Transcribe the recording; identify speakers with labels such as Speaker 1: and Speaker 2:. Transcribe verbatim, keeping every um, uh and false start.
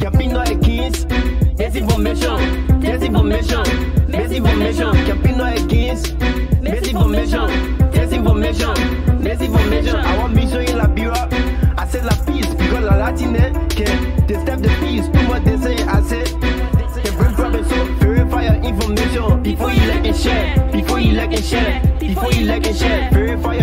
Speaker 1: Campino et quinze, misinformation, misinformation, misinformation. Campino et quinze, misinformation, misinformation, misinformation. I want me showing la bira, I said la peace, because la latine, que the step the peace, too much they say, I said, the brain problem, so verify your information, before you like and share, before you like and share, before you like and share, verify